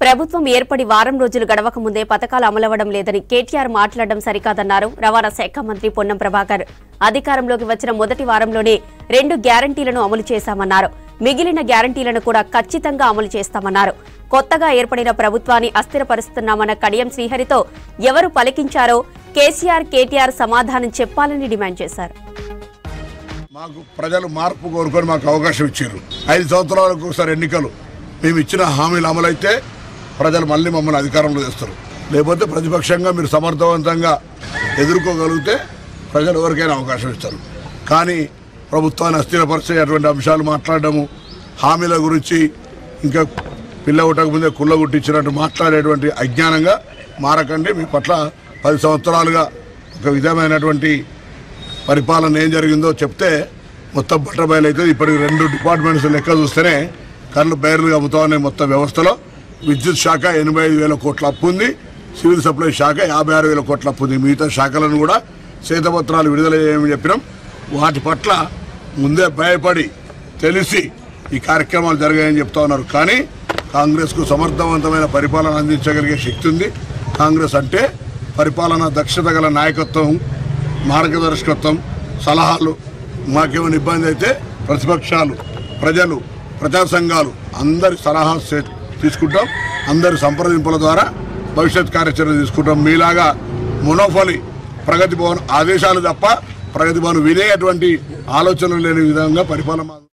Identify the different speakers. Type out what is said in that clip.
Speaker 1: ప్రభుత్వం ఏర్పడి వారం రోజులు గడవక ముందే పథకాలు అమలవడం లేదని కేటీఆర్ మాట్లాడడం సరికాదన్నారు రవాణా శాఖ మంత్రి పొన్నం ప్రభాకర్. అధికారంలోకి వచ్చిన మొదటి వారంలోనే 2 గ్యారంటీలను అమలు చేశామన్నారు. మిగిలిన గ్యారంటీలను కూడా ఖచ్చితంగా అమలు చేస్తామన్నారు. కొత్తగా ఏర్పడిన ప్రభుత్వాన్ని అస్థిరపరుస్తున్నామన్న కడియం శ్రీహరితో ఎవరు పలికించారో కేసీఆర్, కేటీఆర్ సమాధానం చెప్పాలని డిమాండ్ చేశారు.
Speaker 2: మాకు ప్రజలు మార్పు కోరుకొని మాకు అవకాశం ఇచ్చారు. 5 సంవత్సరాలకు ఒకసారి ఎన్నికలు. మేము ఇచ్చిన హామీలు అమలైతే ప్రజలు మళ్ళీ మమ్మల్ని అధికారంలో తెస్తారు. లేకపోతే ప్రతిపక్షంగా మీరు సమర్థవంతంగా ఎదుర్కోగలిగితే ప్రజలు ఎవరికైనా అవకాశం ఇస్తారు. కానీ ప్రభుత్వాన్ని అస్థిరపరిచేటువంటి అంశాలు మాట్లాడడము, హామీల గురించి ఇంకా పిల్ల ఉట్టక ముందే కుళ్ళగుట్టించినట్టు మాట్లాడేటువంటి అజ్ఞానంగా మారకండి. మీ పట్ల 10 సంవత్సరాలుగా ఒక విధమైనటువంటి పరిపాలన ఏం జరిగిందో చెప్తే మొత్తం బట్టబయలు అవుతుంది. ఇప్పటికి 2 డిపార్ట్మెంట్స్ లెక్క చూస్తేనే కళ్ళు బయర్లుగా అమ్ముతామనే మొత్తం వ్యవస్థలో విద్యుత్ శాఖ 85,000 కోట్ల అప్పు ఉంది, సివిల్ సప్లై శాఖ 56,000 కోట్ల అప్పు ఉంది. మిగతా శాఖలను కూడా శ్వేతపత్రాలు విడుదల చేయమని చెప్పినాం. వాటి పట్ల ముందే భయపడి తెలిసి ఈ కార్యక్రమాలు జరిగాయని చెప్తా ఉన్నారు. కానీ కాంగ్రెస్కు సమర్థవంతమైన పరిపాలన అందించగలిగే శక్తి ఉంది. కాంగ్రెస్ అంటే పరిపాలన దక్షత గల నాయకత్వం, మార్గదర్శకత్వం, సలహాలు. మాకేమైనా ఇబ్బంది అయితే ప్రతిపక్షాలు, ప్రజలు, ప్రజా సంఘాలు అందరి సలహా తీసుకుంటాం. అందరి సంప్రదింపుల ద్వారా భవిష్యత్ కార్యాచరణ తీసుకుంటాం. మీలాగా మునోఫలి ప్రగతి భవన్ ఆదేశాలు తప్ప ప్రగతి భవన్ వినేటువంటి ఆలోచనలు లేని విధంగా పరిపాలన